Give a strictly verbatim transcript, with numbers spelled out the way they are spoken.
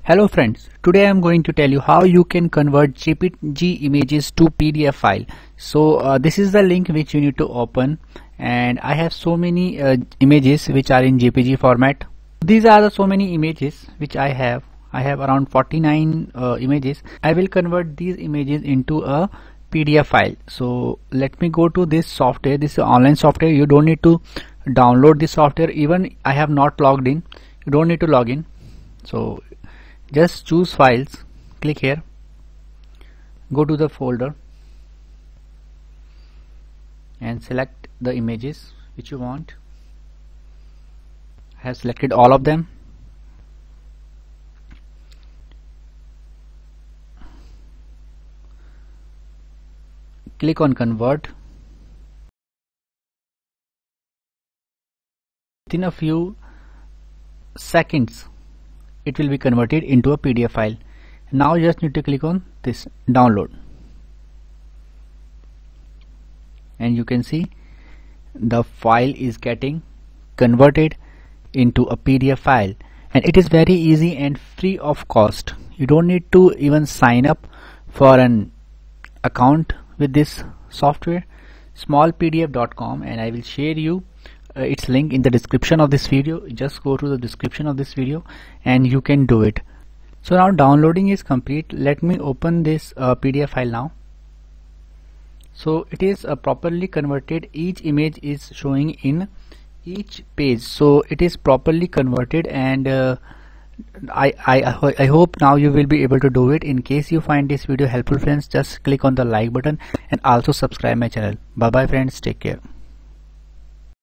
Hello friends, today I am going to tell you how you can convert J P G images to P D F file. So uh, this is the link which you need to open, and I have so many uh, images which are in J P G format. These are the so many images which I have. I have around forty-nine uh, images. I will convert these images into a P D F file. So let me go to this software. This is online software. You don't need to download this software. Even I have not logged in. You don't need to log in. So just choose files, click here, go to the folder and select the images which you want. I have selected all of them. Click on convert. Within a few seconds it will be converted into a P D F file. Now you just need to click on this download, and you can see the file is getting converted into a P D F file, and it is very easy and free of cost. You don't need to even sign up for an account with this software. small P D F dot com, and I will share you Uh, its link in the description of this video. Just go to the description of this video and you can do it. So now downloading is complete. Let me open this uh, P D F file now. So it is uh, properly converted. Each image is showing in each page, so it is properly converted, and uh, I, I, I hope now you will be able to do it. In case you find this video helpful friends, just click on the like button and also subscribe my channel. Bye bye friends, take care.